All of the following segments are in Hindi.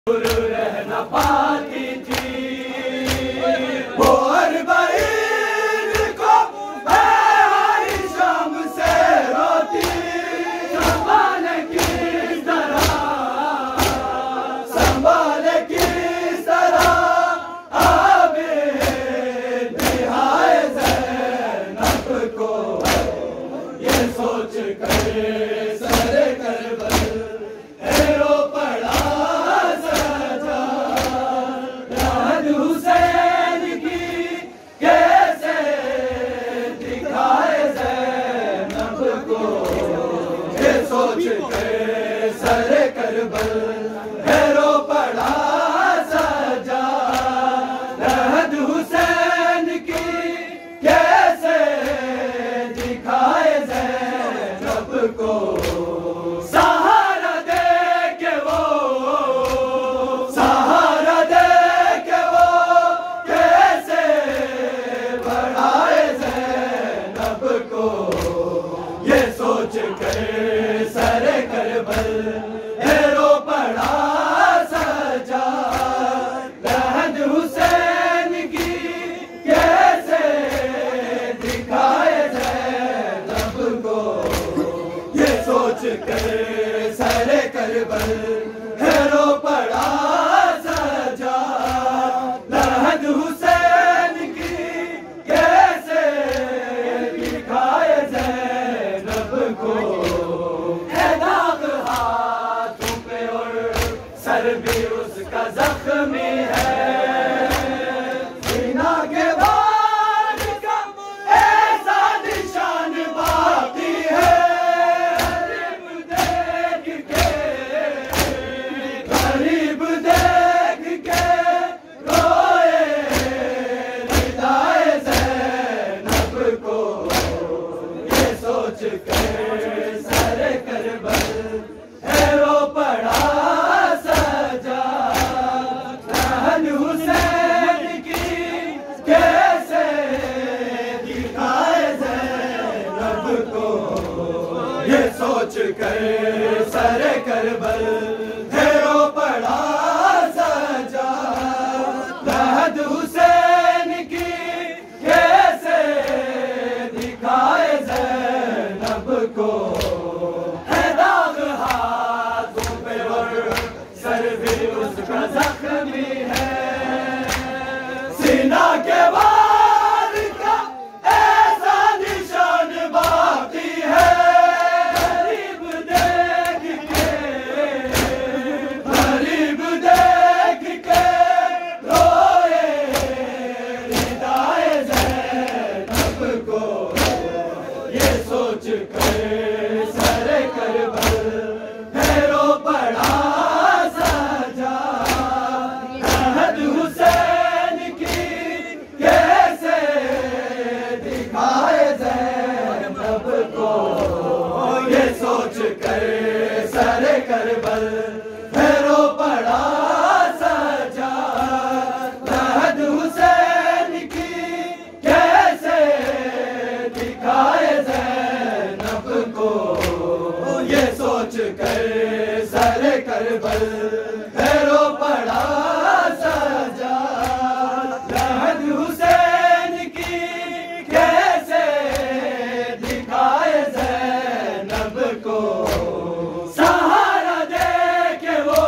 दूर रह न पाती थी वो अरबाईन को हर शाम से रोती संभाले किस तरह आबे निहाए ज़ैनब को ये सोच कर सरे करबल रो पड़ा सजा राहत हुसैन की कैसे दिखाए ज़ैनब को ये सोच कर सरे करबल रो पड़ा सजा राहत हुसैन की कैसे दिखाए ज़ैनब को सरे करबल रो पड़ा सजा रहद हुसैन की कैसे दिखाए ज़ैनब को ये सोच कर सरे करबल रो पड़ा सजा रहद हुसैन की कैसे दिखाए ज़ैनब को सर भी उसका जख्मी है सीना के बाद का ऐसा निशान बाकी है गरीब देख के रोए रिदाए ज़ैनब को ये सोच कर सरे करबल रो पड़ा हुसैन की कैसे दिखाए ज़ैनब को ये सोच कर सरे करबल रो पड़ा सजा रहद हुसैन की कैसे दिखाए ज़ैनब को है दाग हाथों पे और सर भी उसका जख्मी है सीना के बाद का ऐसा निशान बाकी है गरीब देख के रोए रिदाए ज़ैनब को ये सोच कर सरे करबल रो पड़ा सजा रहद हुसैन की कैसे दिखाए ज़ैनब को ये सोच कर सरे करबल रो पड़ा सजा रहद हुसैन की कैसे दिखाए ज़ैनब को ये सोच कर सरे करबल रो पड़ा सजा रहद हुसैन की कैसे दिखाए ज़ैनब को सहारा दे के वो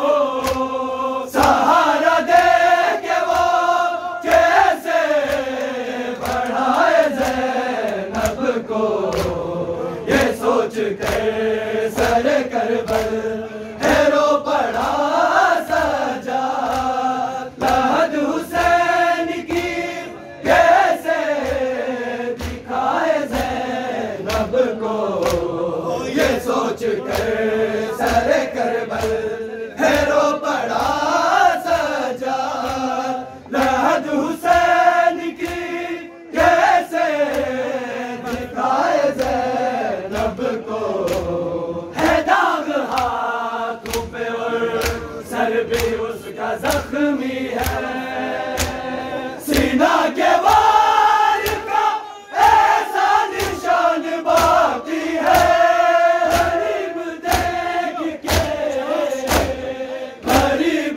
कैसे बढ़ाए ज़ैनब को ये सोच कर सरे करबल रो पड़ा सजा रहद हुसैन की कैसे दिखाए ज़ैनब को ये सोच कर सरे करबल रो पड़ा सजा रहद हुसैन की कैसे दिखाए ज़ैनब को है दाग हाथों पे और सर भी उसका जख्मी है सीना के वार का ऐसा निशान बाकी है गरीब देख के गरीब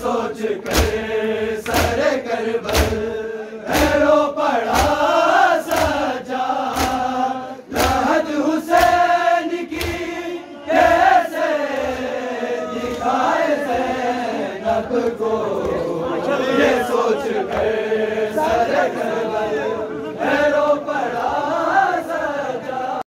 सोच कर सर करबल है रो पड़ा सजा लहद हुसैन की कैसे दिखाए ज़ैनब को ये सोच कर सर करबल है रो